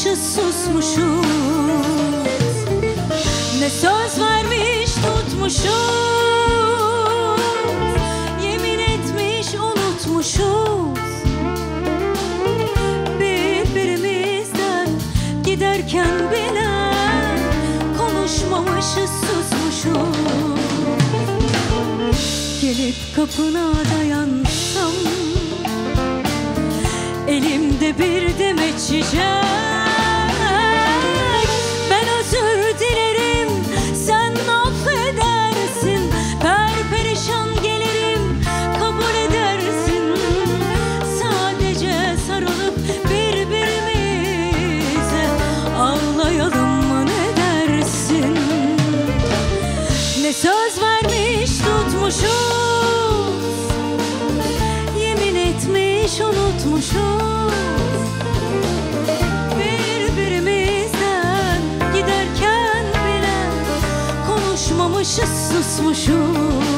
konuşmamışız, susmuşuz. Ne söz vermiş tutmuşuz, yemin etmiş unutmuşuz. Birbirimizden giderken bile konuşmamışız, susmuşuz. Gelip kapına dayansam, elimde bir demet çiçek. Ben özür dilerim, sen affedersin. Perperişan gelirim, kabul edersin. Sadece sarılıp birbirimize ağlayalım mı, ne dersin? Ne söz vermiş tutmuşuz, yemin etmiş unutmuşuz. Birbirimizden giderken bile konuşmamışız, susmuşuz.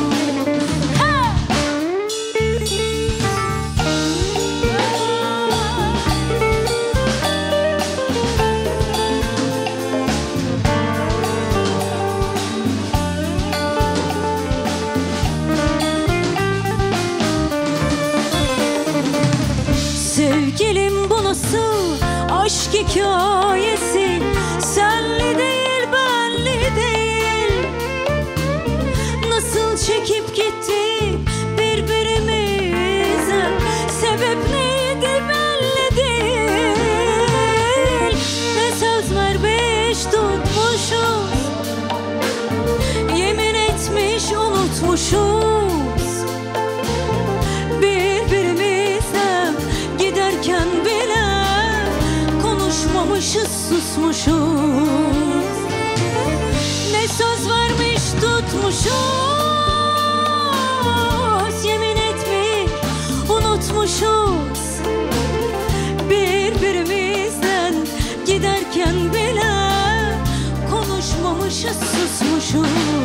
Sevgilim, bu nasıl aşk hikayesi? Senli değil, benli değil. Nasıl çekip gittik birbirimize, sebep neydi belli değil. Ne söz vermiş tutmuşuz, yemin etmiş unutmuşuz. Giderken bile konuşmamışız, susmuşuz. Ne söz vermiş tutmuşuz, yemin etmiş unutmuşuz. Birbirimizden giderken bile konuşmamışız, susmuşuz.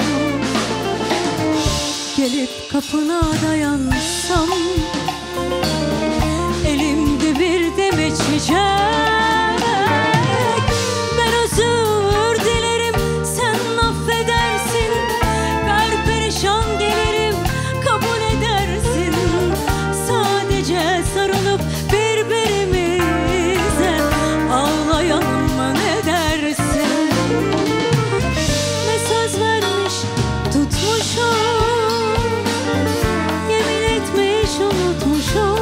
Gelip kapına dayansam, elimde bir demet çiçek. Ben özür dilerim, sen affedersin. Perperişan gelirim, kabul edersin. Sadece sarılıp birbirimize ağlayalım mı, ne dersin? Ne söz vermiş tutmuşum, yemin etmiş unutmuşum.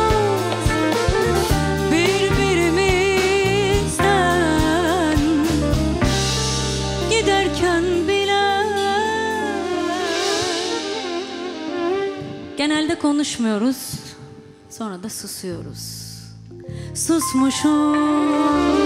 Genelde konuşmuyoruz, sonra da susuyoruz. Susmuşum.